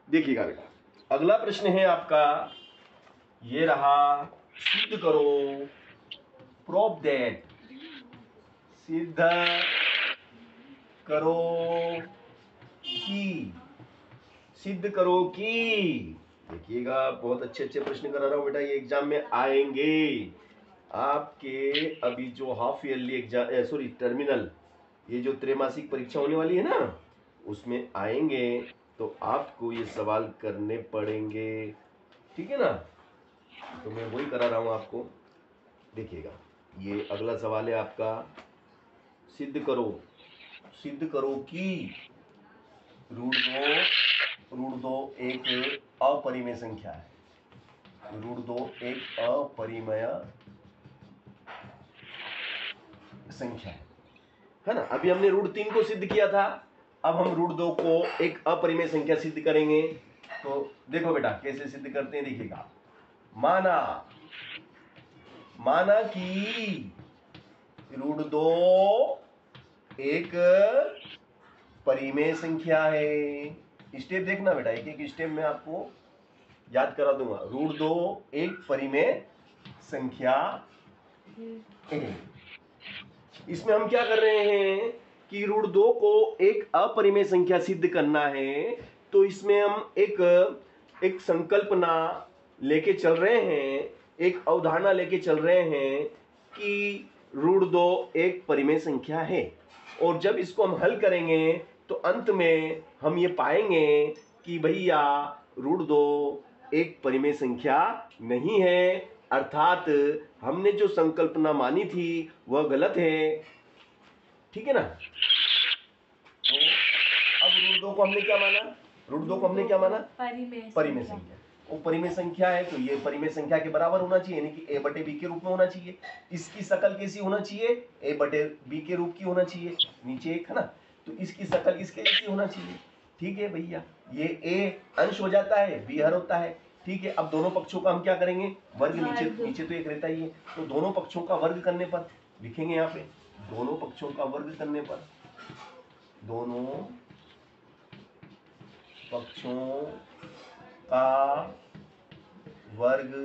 देखिएगा बेटा, अगला प्रश्न है आपका, ये रहा, सिद्ध करो, प्रूव दैट, सिद्ध करो कि, सिद्ध करो कि। देखिएगा, बहुत अच्छे अच्छे प्रश्न करा रहा हूं बेटा, ये एग्जाम में आएंगे आपके। अभी जो half yearly exam, sorry terminal, ये जो त्रैमासिक परीक्षा होने वाली है ना, उसमें आएंगे, तो आपको ये सवाल करने पड़ेंगे, ठीक है ना। तो मैं वही करा रहा हूं आपको। देखिएगा, ये अगला सवाल है आपका, सिद्ध करो, सिद्ध करो कि √2 एक अपरिमेय संख्या है। √2 एक अपरिमेय संख्या है ना। अभी हमने √3 को सिद्ध किया था, अब हम √2 को एक अपरिमेय संख्या सिद्ध करेंगे। तो देखो बेटा कैसे सिद्ध करते हैं, देखिएगा। माना कि √2 एक परिमेय संख्या है। स्टेप देखना बेटा, एक एक स्टेप में आपको याद करा दूंगा। √2 एक परिमेय संख्या है। इसमें हम क्या कर रहे हैं कि √2 को एक अपरिमेय संख्या सिद्ध करना है, तो इसमें हम एक संकल्पना लेके चल रहे हैं, एक अवधारणा लेके चल रहे हैं कि √2 एक परिमेय संख्या है। और जब इसको हम हल करेंगे तो अंत में हम ये पाएंगे कि भैया √2 एक परिमेय संख्या नहीं है, अर्थात हमने जो संकल्पना मानी थी वह गलत है, ठीक है ना। तो अब √2 को हमने क्या माना, √2 को हमने क्या माना, परिमेय संख्या। वो परिमेय संख्या है, तो ये परिमेय संख्या के बराबर होना चाहिए, यानी कि a/b के रूप में होना चाहिए। इसकी शकल कैसी होना चाहिए, a/b के रूप की होना चाहिए, नीचे एक है ना, तो इसकी शकल इसके जैसी होना चाहिए, ठीक है भैया। ये a अंश हो जाता है, b हर होता है, ठीक है। अब दोनों पक्षों का हम क्या करेंगे, वर्ग, नीचे तो एक रहता ही है, तो दोनों पक्षों का वर्ग करने पर लिखेंगे यहाँ पे, दोनों पक्षों का वर्ग करने पर, दोनों पक्षों का वर्ग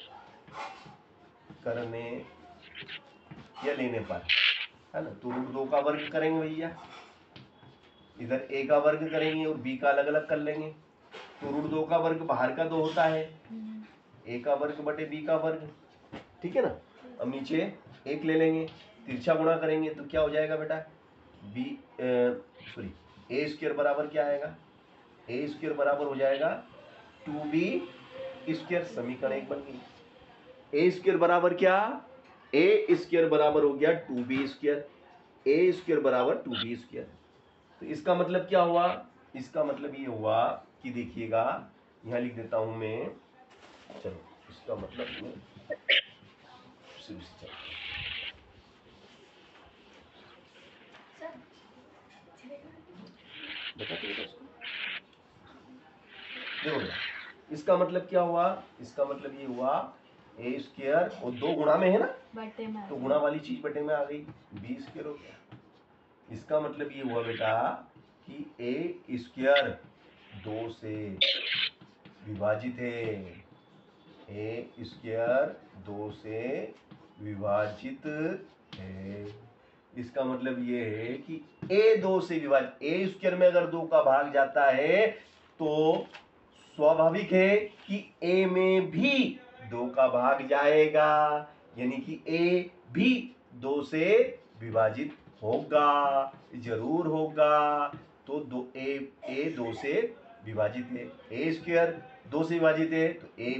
करने या लेने पर, है ना। तो √2 का वर्ग करेंगे भैया, इधर a का वर्ग करेंगे और b का अलग अलग कर लेंगे। तो √2 का वर्ग बाहर का 2 होता है, a का वर्ग बटे b का वर्ग, ठीक है ना। अब नीचे 1 ले लेंगे, तिरछा गुणा करेंगे तो क्या हो जाएगा बेटा, a² बराबर क्या आएगा, a² बराबर हो जाएगा 2b²। समीकरण 1 बन गई। a² बराबर क्या, a² बराबर हो गया 2b², a² बराबर 2b²। तो इसका मतलब क्या हुआ, इसका मतलब ये हुआ कि देखिएगा, यहां लिख देता हूं मैं, चलो इसका मतलब मैं शुरू से चलता हूं। देखो इसका मतलब क्या हुआ, इसका मतलब ये हुआ a² और 2 गुणा में है ना, बटे में, तो गुणा वाली चीज बटे में आ गई, b² हो गया। इसका मतलब ये हुआ बेटा कि a² 2 से विभाजित है, a² 2 से विभाजित है। इसका मतलब ये है कि a 2 से विभाजित, a² में अगर 2 का भाग जाता है तो स्वाभाविक है कि a में भी 2 का भाग जाएगा, यानी कि a भी 2 से विभाजित होगा, जरूर होगा। तो a 2 से विभाजित है, a² 2 से विभाजित है, तो a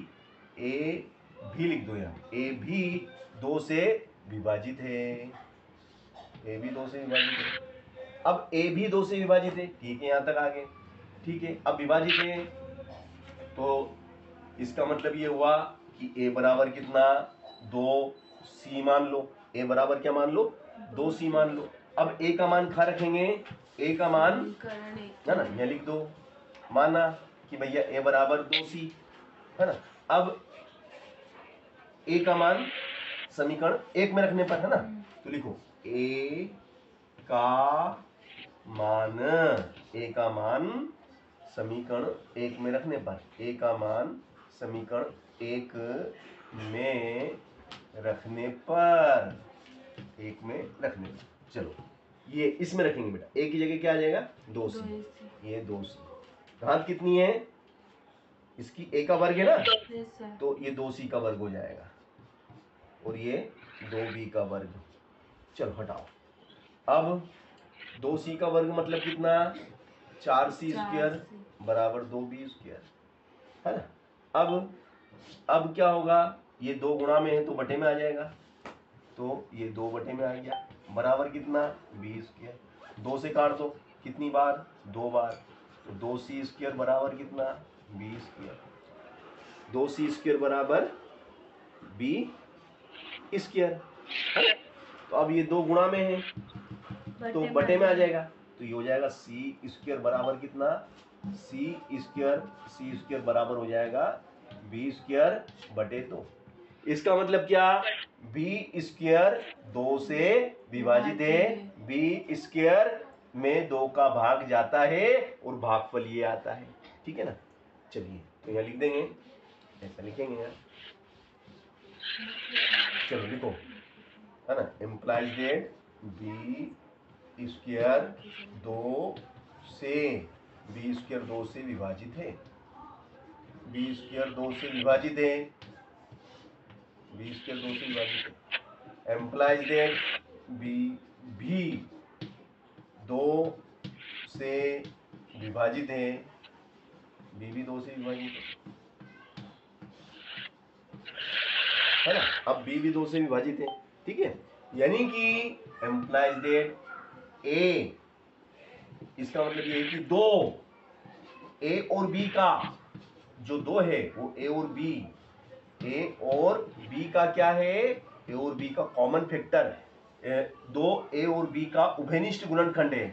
भी लिख दो यहाँ, a भी 2 से विभाजित है, a भी 2 से विभाजित है। अब a भी 2 से विभाजित है, ठीक है, यहां तक आ गए, ठीक है। अब विभाजित है तो इसका मतलब ये हुआ कि a बराबर कितना, 2c मान लो, a बराबर क्या मान लो, 2c मान लो। अब a का मान कहाँ रखेंगे, a का मान है ना, यह लिख दो, माना कि भैया a बराबर 2c है ना। अब a का मान समीकरण 1 में रखने पर, है ना, तो लिखो a का मान समीकरण 1 में रखने पर, a का मान समीकरण 1 में रखने पर, 1 में रखने पर, चलो ये इसमें रखेंगे बेटा, a की जगह क्या आ जाएगा 2c, ये 2c, घात कितनी है इसकी, a का वर्ग है ना, तो ये 2c का वर्ग हो जाएगा और ये 2b का वर्ग। चलो हटाओ, अब 2c का वर्ग मतलब कितना, 4c स्क्वायर बराबर 2b स्क्वायर, है ना। अब क्या होगा, ये 2 गुणा में है तो बटे में आ जाएगा, तो ये 2 बटे में आ गया, बराबर कितना b स्क्वायर, 2 से काट दो, कितनी बार 2 बार, तो 2c स्क्वायर बराबर कितना b स्क्वायर, 2c स्क्वायर बराबर b स्क्वायर, है ना। तो अब ये 2 गुणा में है तो बटे में आ जाएगा, तो ये हो जाएगा c स्क्वायर बराबर कितना, c स्क्वायर बराबर हो जाएगा b स्क्वायर बटे 2। इसका मतलब क्या, b स्क्वायर 2 से विभाजित है, b स्क्वायर में 2 का भाग जाता है और भागफल ये आता है, ठीक है ना। चलिए तो यहाँ लिख देंगे, ऐसा लिखेंगे यार, चलो लिखो, है ना, इम्प्लाइज दैट b स्क्वायर 2 से, b स्क्वायर 2 से विभाजित है, b स्क्वायर 2 से विभाजित है, b स्क्वायर 2 से विभाजित है, एम्प्लाइज दैट b भी 2 से विभाजित है, b भी 2 से विभाजित है ना। अब b भी 2 से विभाजित है, ठीक है, यानी कि एम्प्लाइज दैट a, इसका मतलब ये है कि 2 a और b का जो 2 है वो a और b का क्या है, a और b का कॉमन फैक्टर, 2 a और b का उभयनिष्ठ गुणनखंड है,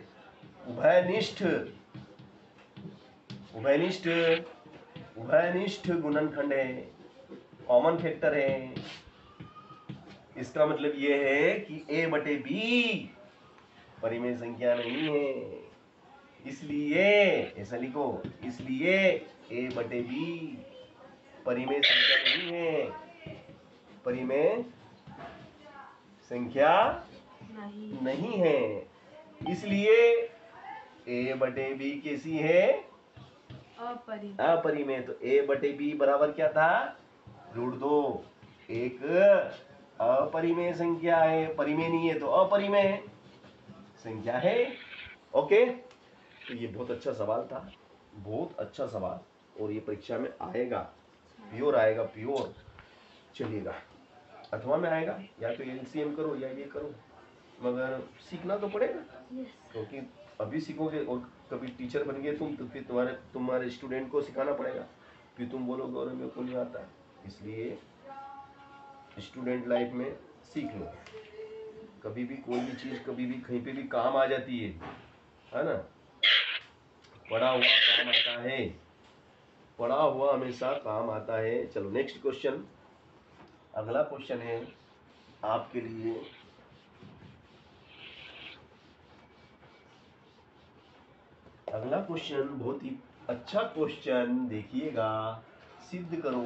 उभयनिष्ठ गुणनखंड है, कॉमन फैक्टर है। इसका मतलब ये है कि a बटे b परिमेय संख्या नहीं है, इसलिए ऐसा लिखो, इसलिए a बटे b परिमेय संख्या नहीं है, परिमेय संख्या नहीं है, इसलिए a बटे b कैसी है, अपरिमेय। तो a बटे b बराबर क्या था, √2, एक अपरिमेय संख्या है, परिमेय नहीं है तो अपरिमेय संख्या है। ओके, तो ये बहुत अच्छा सवाल था, बहुत अच्छा सवाल, और ये परीक्षा में आएगा, प्योर आएगा, प्योर चलिएगा, अथवा में आएगा, या तो एलसीएम करो या ये करो, मगर सीखना तो पड़ेगा, क्योंकि अभी सीखोगे और कभी टीचर बन गए तुम, तो फिर तुम्हारे स्टूडेंट को सिखाना पड़ेगा, फिर तुम बोलोगे और मेरे को नहीं आता, इसलिए स्टूडेंट लाइफ में सीख लो, कभी भी कोई भी चीज कभी भी कहीं पे भी काम आ जाती है ना, पढ़ा हुआ काम आता है, पढ़ा हुआ हमेशा काम आता है। चलो नेक्स्ट क्वेश्चन, अगला क्वेश्चन है आपके लिए, अगला क्वेश्चन बहुत ही अच्छा क्वेश्चन, देखिएगा, सिद्ध करो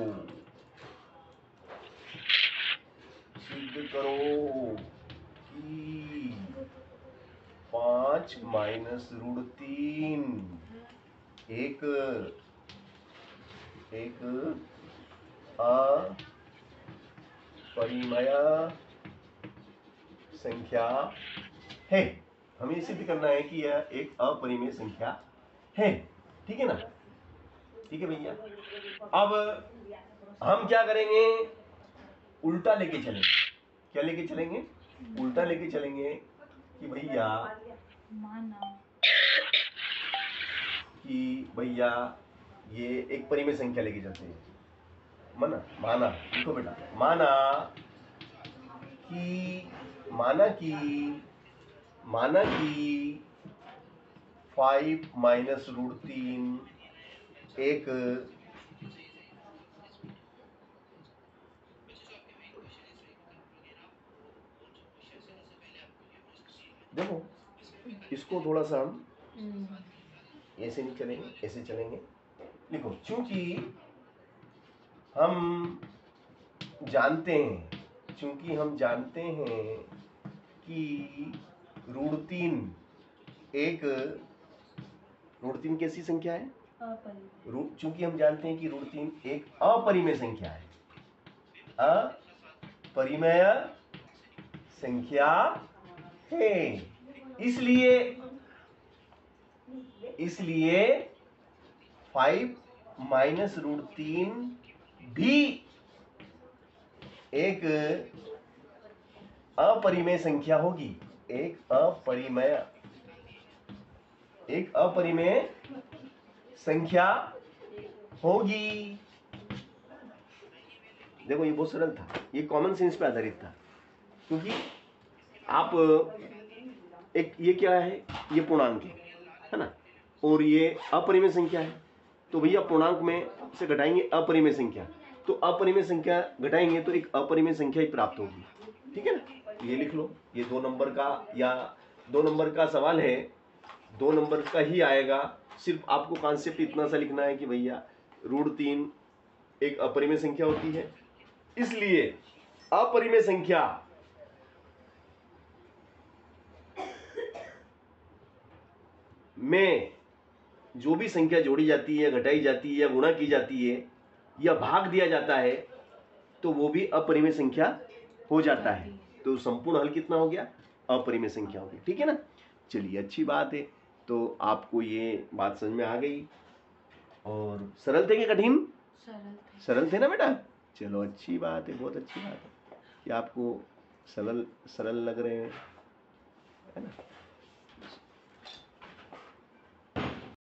कि 5 माइनस √3 एक अपरिमेय संख्या है। हमें ये सिद्ध करना है कि यह एक अपरिमेय संख्या है, ठीक है ना, ठीक है भैया। अब हम क्या करेंगे, उल्टा लेके चलेंगे, क्या लेके चलेंगे, उल्टा लेके चलेंगे कि भैया ये एक परिमेय संख्या लेके चलते हैं, माना देखो बेटा, माना कि 5 माइनस √3 एक देखो, इसको थोड़ा सा हम ऐसे नहीं चलेंगे, ऐसे चलेंगे। लिखो, चूंकि हम जानते हैं कि रूट 3 कैसी संख्या है? चूंकि हम जानते हैं कि रूट 3 एक अपरिमेय संख्या है, अपरिमेय संख्या है, इसलिए 5 माइनस रूट 3 भी एक अपरिमेय संख्या होगी। एक अपरिमेय संख्या होगी। देखो ये बहुत सरल था, ये कॉमन सेंस पे आधारित था, क्योंकि आप ये क्या है, ये पूर्णांक है ना, और ये अपरिमेय संख्या है, तो भैया पूर्णांक में से घटाएंगे अपरिमेय संख्या, तो अपरिमेय संख्या घटाएंगे तो एक अपरिमेय संख्या ही प्राप्त होगी। ठीक है ना, ये लिख लो, ये 2 नंबर का या 2 नंबर का सवाल है, 2 नंबर का ही आएगा। सिर्फ आपको कॉन्सेप्ट इतना सा लिखना है कि भैया रूट 3 एक अपरिमेय संख्या होती है, इसलिए अपरिमेय संख्या में जो भी संख्या जोड़ी जाती है, घटाई जाती है या गुणा की जाती है या भाग दिया जाता है, तो वो भी अपरिमेय संख्या हो जाता है। तो संपूर्ण हल कितना हो गया? अपरिमेय संख्या हो गई। ठीक है ना, चलिए अच्छी बात है। तो आपको ये बात समझ में आ गई। और सरल थे कि कठिन? सरल थे ना बेटा? चलो अच्छी बात है, बहुत अच्छी बात है कि आपको सरल लग रहे हैं, है ना।